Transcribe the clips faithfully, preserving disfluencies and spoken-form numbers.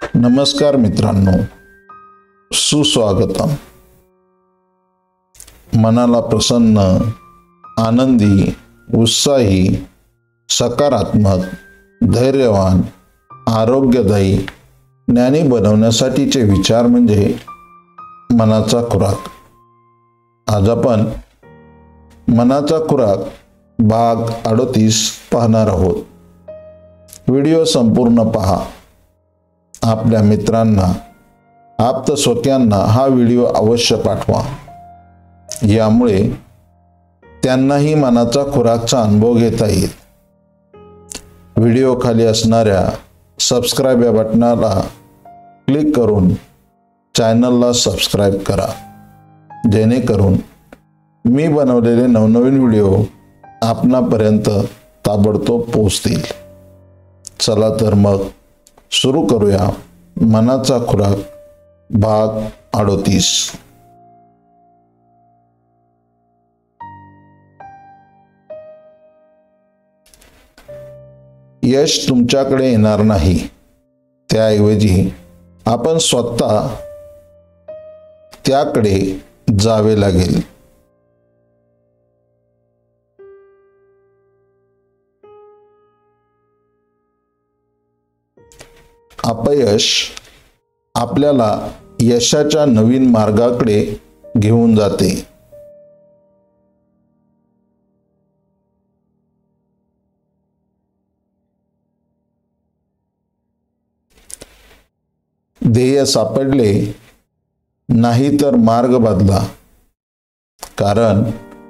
नमस्कार मित्रांनो, सुस्वागतम। मनाला प्रसन्न, आनंदी, उत्साही, सकारात्मक, धैर्यवान, आरोग्यदायी, ज्ञानी बनवण्यासाठीचे विचार म्हणजे मनाचा खुराक। आज आपण मनाचा खुराक भाग अडतीस पाहणार आहोत। व्हिडिओ संपूर्ण पहा। आपल्या मित्रांना, आप्तस्वकीयांना हा व्हिडिओ अवश्य पाठवा। यामुळे त्यांनाही मनाचा खुराकचा अनुभव घेता येईल। व्हिडिओ खाली असणाऱ्या सबस्क्राइब या बटनाला क्लिक करून चॅनलला सबस्क्राइब करा, जेणेकरून मी बनवलेले नवनवीन व्हिडिओ आपणापर्यंत ताबडतोब पोहोचतील। चला तर मग सुरू करूया मनाचा खुराक भाग अडतीस। यश तुमच्याकडे येणार नाही, त्याऐवजी आपण स्वतः त्याकडे जावे लागेल। अपयश आपल्याला यशाच्या नवीन मार्गाकडे घेऊन जाते। ध्येय सापडले नाही तर मार्ग बदला, कारण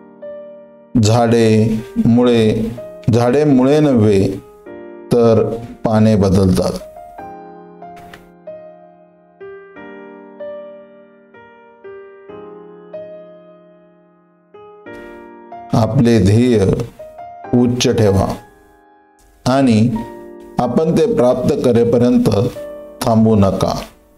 झाडे मुळे झाडे मुळे नव्हे तर पाने बदलतात। आपले ध्येय उच्च ठेवा आणि आपण ते प्राप्त करेपर्यंत थांबू नका।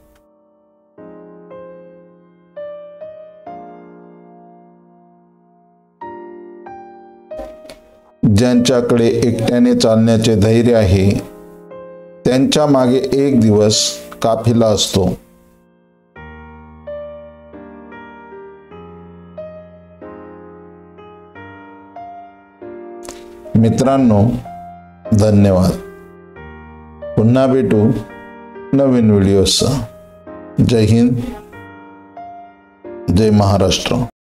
ज्यांच्याकडे एकट्याने चालण्याचे धैर्य आहे, त्यांच्या मागे एक दिवस काफिला असतो। मित्रांनो, धन्यवाद। पुन्हा भेटू नवीन व्हिडिओसह। जय हिंद, जय महाराष्ट्र।